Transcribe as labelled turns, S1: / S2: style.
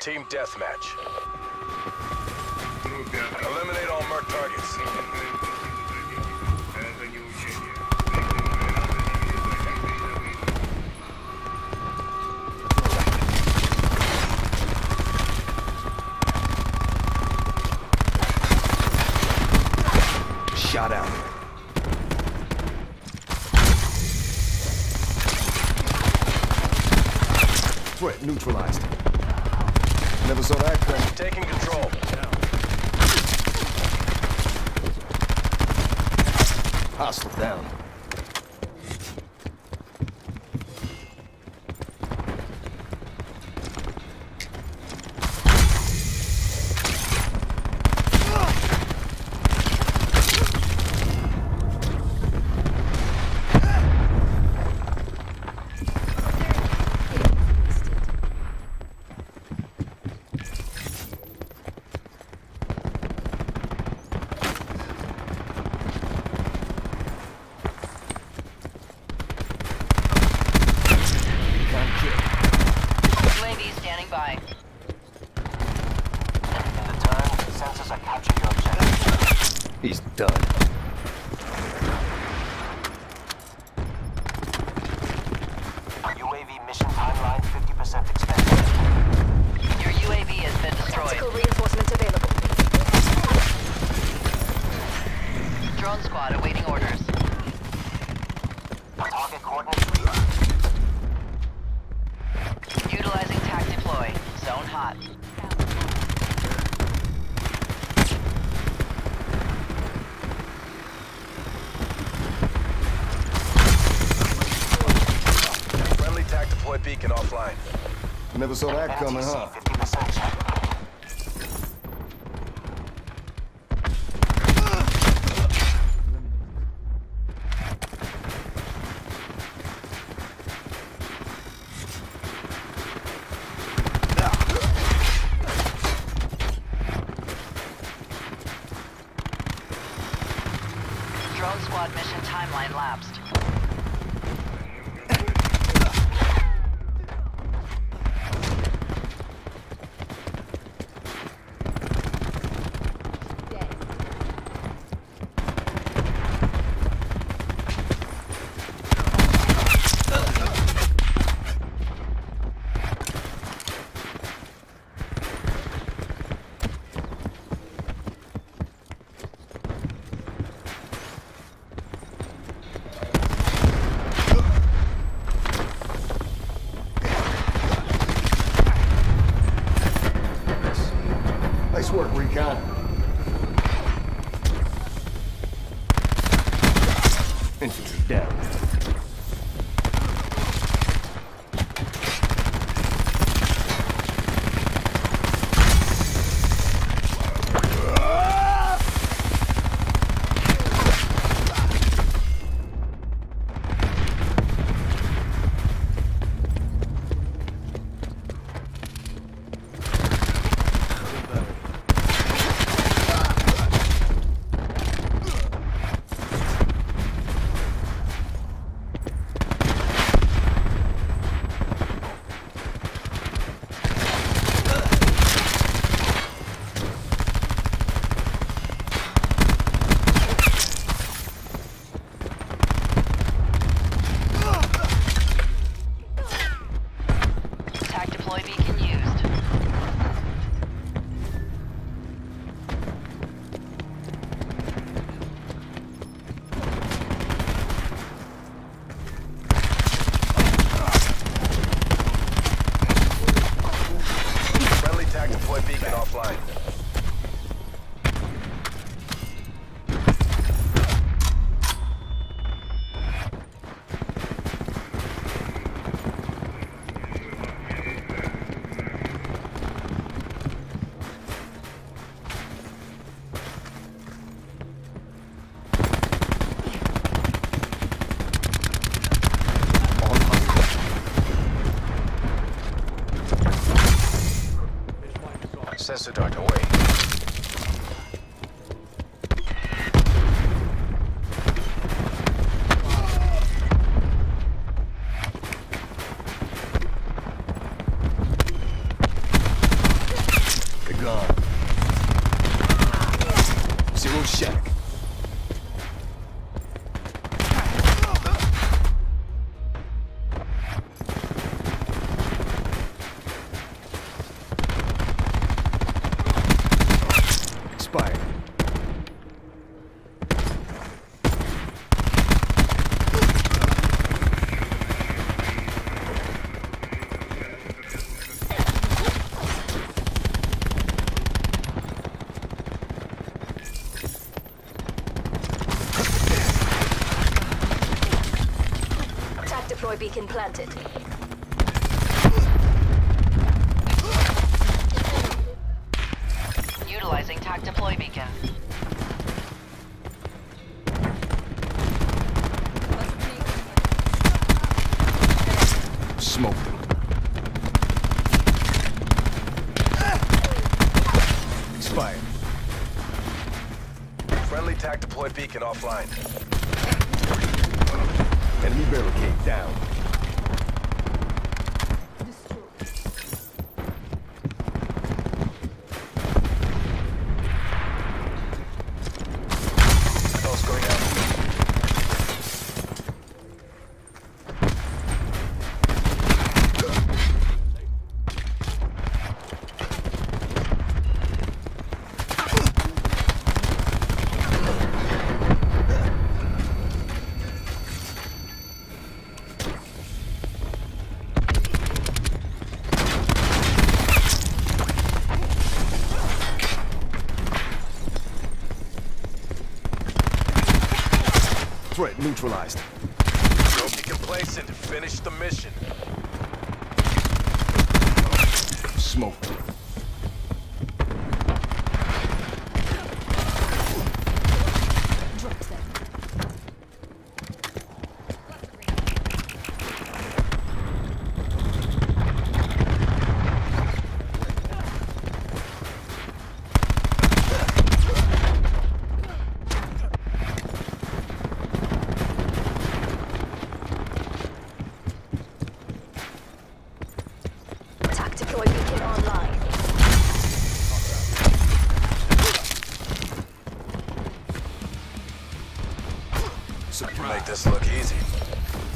S1: Team deathmatch. Eliminate all marked targets.
S2: Shot out. Threat neutralized. Never saw that coming.
S1: Taking control.
S2: Hostile down.
S3: UAV standing by.
S4: In the turn, sensors are capturing your objective.
S2: He's done.
S4: UAV mission timeline 50% expended.
S3: Your UAV has been destroyed.
S5: Tactical reinforcements available.
S3: Drone squad awaiting orders.
S4: Target coordinates read.
S3: Utilizing TAC deploy. Zone hot.
S1: Friendly TAC deploy beacon offline.
S2: Never saw that coming, huh?
S4: 50% check.
S3: Drone squad mission timeline lapsed.
S2: Nice work, Recon. Infantry down.
S3: TAC deploy beacon used.
S1: Friendly TAC deploy beacon offline. Sensor dart away.
S2: check. Expired.
S5: Attack deploy beacon planted.
S3: Utilizing TAC deploy beacon.
S2: Smoked him. Expired.
S1: Friendly TAC deploy beacon offline.
S2: Enemy barricade down.
S1: Pulse going out.
S2: Threat neutralized.
S1: Don't be complacent. Finish the mission.
S2: Smoked him.
S5: Attack deploy beacon online.
S1: Make this look easy.